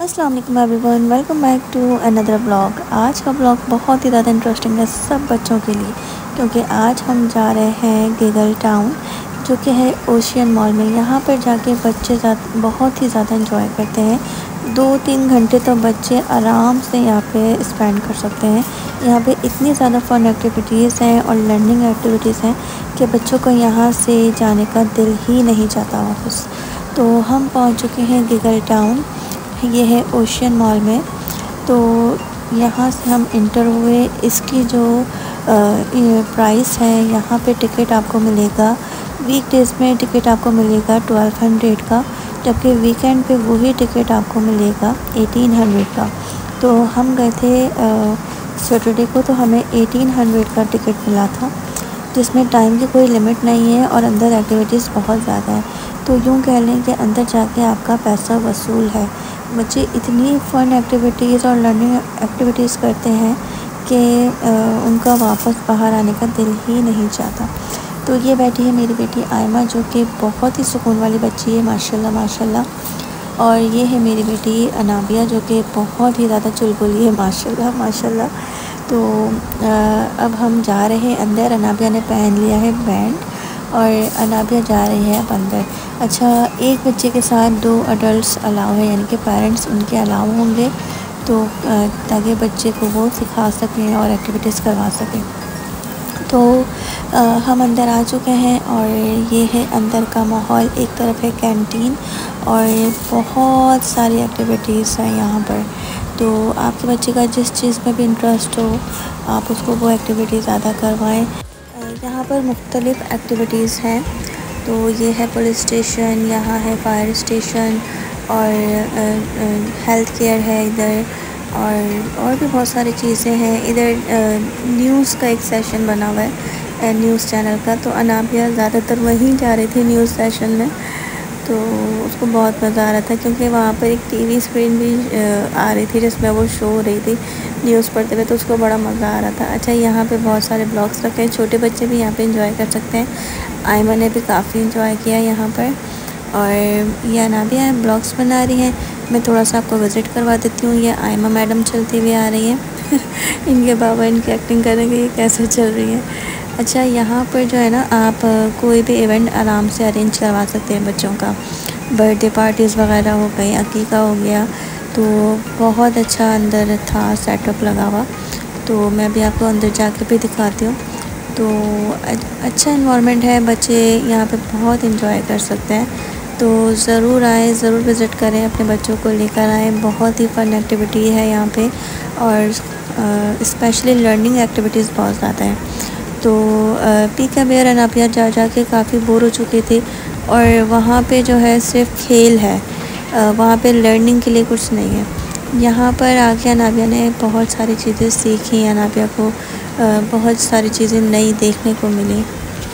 अस्सलाम वालेकुम everyone, welcome back to another blog. आज का ब्लॉग बहुत ही ज़्यादा इंटरेस्टिंग है सब बच्चों के लिए, क्योंकि आज हम जा रहे हैं गिगल टाउन जो कि है ओशियन मॉल में। यहाँ पर जाके बच्चे बहुत ही ज़्यादा इंजॉय करते हैं। 2-3 घंटे तो बच्चे आराम से यहाँ पे स्पेंड कर सकते हैं। यहाँ पे इतनी ज़्यादा फ़न एक्टिविटीज़ हैं और लर्निंग एक्टिविटीज़ हैं कि बच्चों को यहाँ से जाने का दिल ही नहीं चाहता वापस। तो हम पहुँच चुके हैं गिगल टाउन, ये है ओशियन मॉल में। तो यहाँ से हम इंटर हुए। इसकी जो प्राइस है, यहाँ पे टिकट आपको मिलेगा, वीकडेज़ में टिकट आपको मिलेगा 1200 का, जबकि वीकेंड पे वही टिकट आपको मिलेगा 1800 का। तो हम गए थे सैटरडे को, तो हमें 1800 का टिकट मिला था, जिसमें टाइम की कोई लिमिट नहीं है और अंदर एक्टिविटीज़ बहुत ज़्यादा है। तो यूँ कह लें कि अंदर जाके आपका पैसा वसूल है। बच्चे इतनी फ़न एक्टिविटीज़ और लर्निंग एक्टिविटीज़ करते हैं कि उनका वापस बाहर आने का दिल ही नहीं चाहता। तो ये बैठी है मेरी बेटी आयमा, जो कि बहुत ही सुकून वाली बच्ची है, माशाल्लाह माशाल्लाह। और ये है मेरी बेटी अनाबिया, जो कि बहुत ही ज़्यादा चुलबुली है, माशाल्लाह माशाल्लाह। तो अब हम जा रहे हैं अंदर। अनाबिया ने पहन लिया है बैंड और अनाबिया जा रही है अब अंदर। अच्छा, एक बच्चे के साथ 2 अडल्ट्स अलाउ है, यानी कि पेरेंट्स उनके अलाउ होंगे, तो ताकि बच्चे को वो सिखा सकें और एक्टिविटीज़ करवा सकें। तो हम अंदर आ चुके हैं और ये है अंदर का माहौल। एक तरफ है कैंटीन और बहुत सारी एक्टिविटीज़ हैं यहाँ पर। तो आपके बच्चे का जिस चीज़ में भी इंटरेस्ट हो, आप उसको वो एक्टिविटी ज़्यादा करवाएं। यहाँ पर मुख्तलिफ़ एक्टिविटीज़ हैं। तो ये है पुलिस स्टेशन, यहाँ है फायर स्टेशन और हेल्थ केयर है इधर, और भी बहुत सारी चीज़ें हैं इधर। न्यूज़ का एक सेशन बना हुआ है, न्यूज़ चैनल का। तो अनाबिया ज़्यादातर वहीं जा रही थी न्यूज़ सेशन में, तो उसको बहुत मज़ा आ रहा था, क्योंकि वहाँ पर एक टीवी स्क्रीन भी आ रही थी जिसमें वो शो हो रही थी न्यूज़ पढ़ते हुए, तो उसको बड़ा मज़ा आ रहा था। अच्छा, यहाँ पे बहुत सारे ब्लॉग्स रखे हैं, छोटे बच्चे भी यहाँ पे एंजॉय कर सकते हैं। आयमा ने भी काफ़ी एंजॉय किया यहाँ पर। और ये अनाबिया ब्लॉग्स बना रही हैं। मैं थोड़ा सा आपको विज़िट करवा देती हूँ। ये आयमा मैडम चलती हुई आ रही हैं इनके बाबा इनकी एक्टिंग करेंगे ये कैसे चल रही है। अच्छा, यहाँ पर जो है ना, आप कोई भी इवेंट आराम से अरेंज करवा सकते हैं बच्चों का। बर्थडे पार्टीज़ वगैरह हो गई, अकीका हो गया, तो बहुत अच्छा अंदर था सेटअप लगा हुआ। तो मैं भी आपको अंदर जाके भी दिखाती हूँ। तो अच्छा इन्वायरमेंट है, बच्चे यहाँ पे बहुत इंजॉय कर सकते हैं। तो ज़रूर आएँ, ज़रूर विज़िट करें, अपने बच्चों को लेकर आएँ। बहुत ही फ़न एक्टिविटी है यहाँ पे, और स्पेशली लर्निंग एक्टिविटीज़ बहुत ज़्यादा हैं। तो पीका बेयर अनाबिया जा के काफ़ी बोर हो चुकी थी, और वहाँ पे जो है सिर्फ खेल है, वहाँ पे लर्निंग के लिए कुछ नहीं है। यहाँ पर आके अनाबिया ने बहुत सारी चीज़ें सीखी। अनाबिया को बहुत सारी चीज़ें नई देखने को मिली।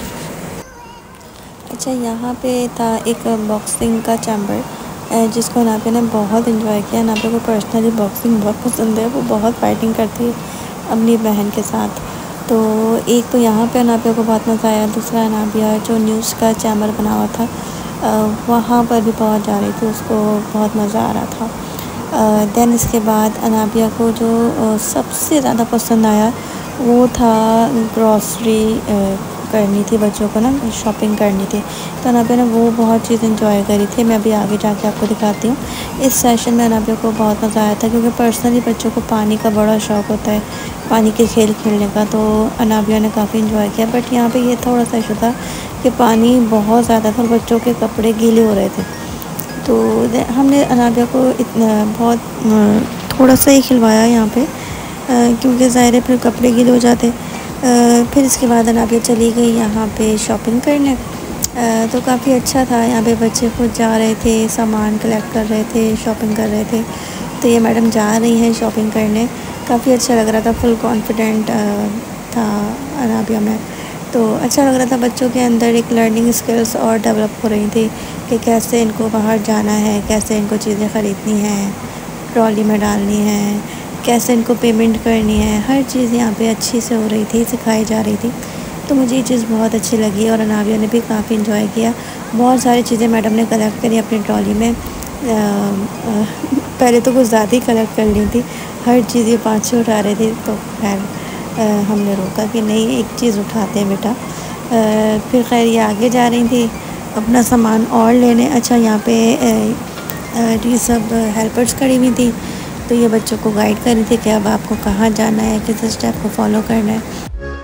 अच्छा, यहाँ पे था एक बॉक्सिंग का चैम्बर, जिसको अनाबिया ने बहुत एंजॉय किया। अनाबिया को पर्सनली बॉक्सिंग बहुत पसंद है, वो बहुत फाइटिंग करती है अपनी बहन के साथ। तो एक तो यहाँ पे अनाबिया को बहुत मज़ा आया। दूसरा, अनाबिया जो न्यूज़ का चैम्बर बना हुआ था, वहाँ पर भी पहुँच जा रही थी, उसको बहुत मज़ा आ रहा था। दैन इसके बाद अनाबिया को जो सबसे ज़्यादा पसंद आया वो था ग्रॉसरी करनी थी, बच्चों को ना शॉपिंग करनी थी। तो अनाबिया ने वो बहुत चीज़ इंजॉय करी थी। मैं अभी आगे जाके आपको दिखाती हूँ। इस सेशन में अनाबिया को बहुत मज़ा आया था, क्योंकि पर्सनली बच्चों को पानी का बड़ा शौक़ होता है, पानी के खेल खेलने का। तो अनाबिया ने काफ़ी इंजॉय किया। बट यहाँ पे ये थोड़ा सा इशू था कि पानी बहुत ज़्यादा था और बच्चों के कपड़े गीले हो रहे थे। तो हमने अनाबिया को इतना बहुत थोड़ा सा ही खिलवाया यहाँ पे, क्योंकि ज़ाहिर है फिर कपड़े गीले हो जाते। फिर इसके बाद अनाबिया चली गई यहाँ पे शॉपिंग करने। तो काफ़ी अच्छा था, यहाँ पे बच्चे खुद जा रहे थे, सामान कलेक्ट कर रहे थे, शॉपिंग कर रहे थे। तो ये मैडम जा रही हैं शॉपिंग करने, काफ़ी अच्छा लग रहा था, फुल कॉन्फिडेंट था अनाबिया में। तो अच्छा लग रहा था, बच्चों के अंदर एक लर्निंग स्किल्स और डेवलप हो रही थी कि कैसे इनको बाहर जाना है, कैसे इनको चीज़ें ख़रीदनी हैं, ट्रॉली में डालनी है, कैसे इनको पेमेंट करनी है। हर चीज़ यहाँ पे अच्छी से हो रही थी, सिखाई जा रही थी। तो मुझे ये चीज़ बहुत अच्छी लगी, और अनाबिया ने भी काफ़ी इंजॉय किया। बहुत सारी चीज़ें मैडम ने कलेक्ट करी अपनी ट्रॉली में। पहले तो कुछ ज़्यादा ही कलेक्ट कर ली थी, हर चीज़ ये 5-6 उठा रहे थे। तो खैर हमने रोका कि नहीं, एक चीज़ उठाते हैं बेटा। फिर खैर ये आगे जा रही थी अपना सामान और लेने। अच्छा, यहाँ पे ये सब हेल्पर्स खड़ी हुई थी, तो ये बच्चों को गाइड कर रही थी कि अब आपको कहाँ जाना है, किस स्टेप को फॉलो करना है।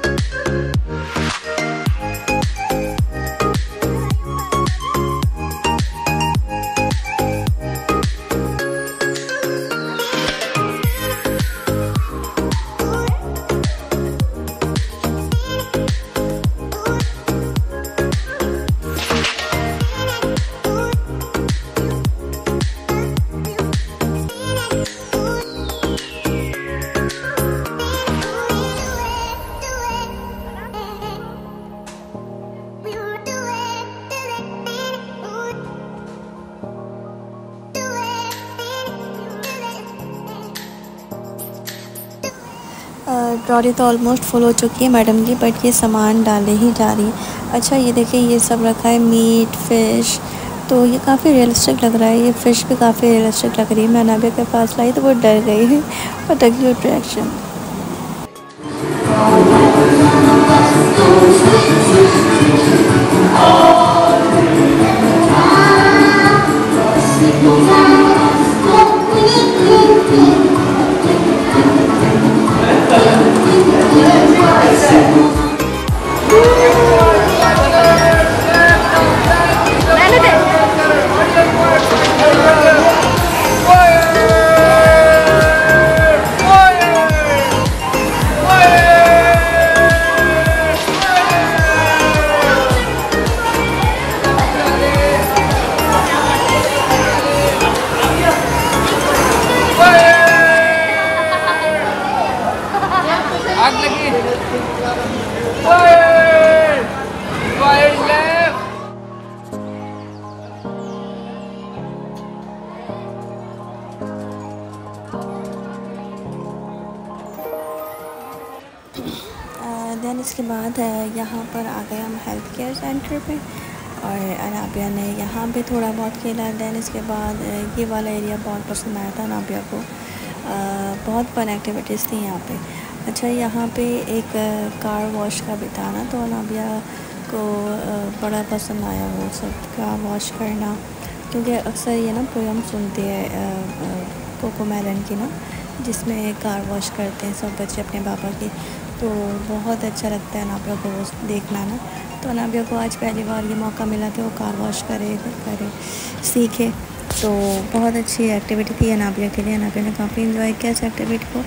ट्रॉली तो ऑलमोस्ट फुल हो चुकी है मैडम की, बट ये सामान डाले ही जा रही है। अच्छा, ये देखिए ये सब रखा है, मीट, फ़िश। तो ये काफ़ी रियलिस्टिक लग रहा है, ये फ़िश भी काफ़ी रियलिस्टिक लग रही है। मैं नाबिया के पास लाई तो वो डर गई है। But a cute reaction. Then इसके बाद यहाँ पर आ गए हम हेल्थ केयर सेंटर पे, और अनाबिया ने यहाँ पे थोड़ा बहुत खेला। देन इसके बाद ये वाला एरिया बहुत पसंद आया था अनाबिया को। बहुत फन एक्टिविटीज़ थी यहाँ पे। अच्छा, यहाँ पे एक कार वॉश का भी था ना, तो अनाबिया को बड़ा पसंद आया वो सब कार वॉश करना, क्योंकि अक्सर ये ना पोयम सुनती है कोकोमेलन की ना, जिसमें कार वॉश करते हैं सब बच्चे अपने पापा की। तो बहुत अच्छा लगता है अनाबिया को वो देखना ना। तो अनाबिया को आज पहली बार ये मौका मिला कि वो कार वॉश करे सीखे। तो बहुत अच्छी एक्टिविटी थी अनाबिया के लिए। अनाबिया ने काफ़ी इन्जॉय किया इस एक्टिविटी को।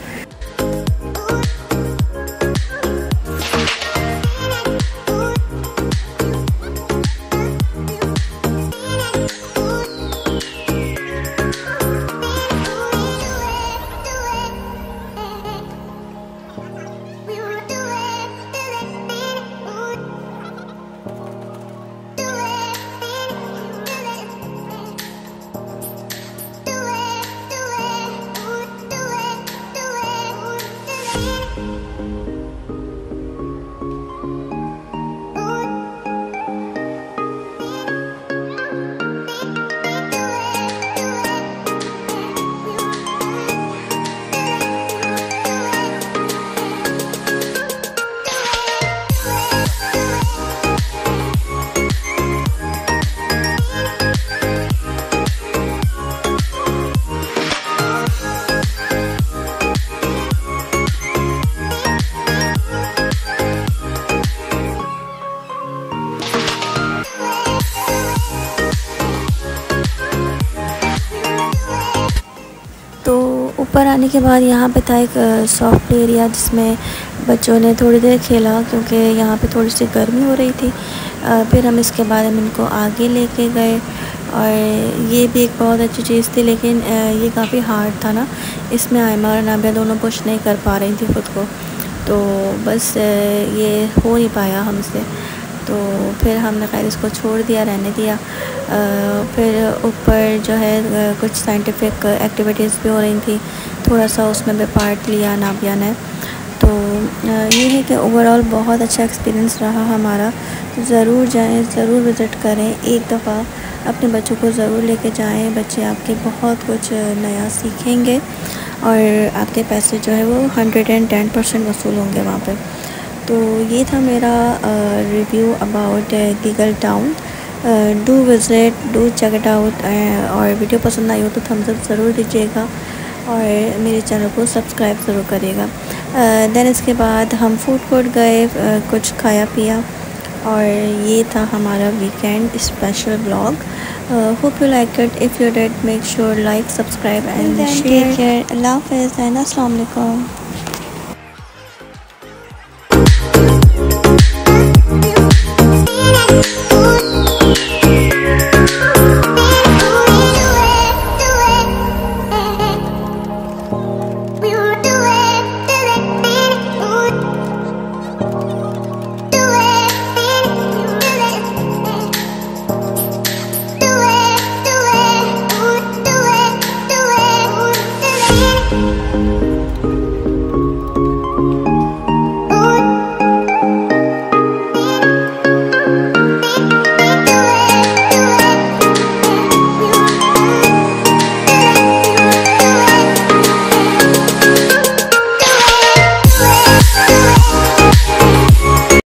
ऊपर आने के बाद यहाँ पे था एक सॉफ्ट एरिया, जिसमें बच्चों ने थोड़ी देर खेला, क्योंकि यहाँ पे थोड़ी सी गर्मी हो रही थी। फिर हम इसके बाद हम इनको आगे लेके गए, और ये भी एक बहुत अच्छी चीज़ थी, लेकिन ये काफ़ी हार्ड था ना। इसमें आयमा और नाबिया दोनों पुश नहीं कर पा रही थी ख़ुद को, तो बस ये हो नहीं पाया हमसे। तो फिर हमने खैर इसको छोड़ दिया, रहने दिया। फिर ऊपर जो है कुछ साइंटिफिक एक्टिविटीज़ भी हो रही थी, थोड़ा सा उसमें भी पार्ट लिया नाबिया ने। तो ये है कि ओवरऑल बहुत अच्छा एक्सपीरियंस रहा हमारा। ज़रूर जाएं, ज़रूर विज़िट करें एक दफ़ा। अपने बच्चों को ज़रूर लेके जाएं। बच्चे आपके बहुत कुछ नया सीखेंगे और आपके पैसे जो है वो 110% वसूल होंगे वहाँ पे। तो ये था मेरा review about giggle town. Do visit, do check it out. और वीडियो पसंद आई हो तो थम्स अप ज़रूर दीजिएगा और मेरे चैनल को सब्सक्राइब ज़रूर करिएगा। देन इसके बाद हम फूड कोर्ट गए, कुछ खाया पिया, और ये था हमारा weekend special blog. Hope you like it. If you did, make sure like, subscribe and share. अल्लाह हाफ़िज़ एंड अस्सलाम वालेकुम।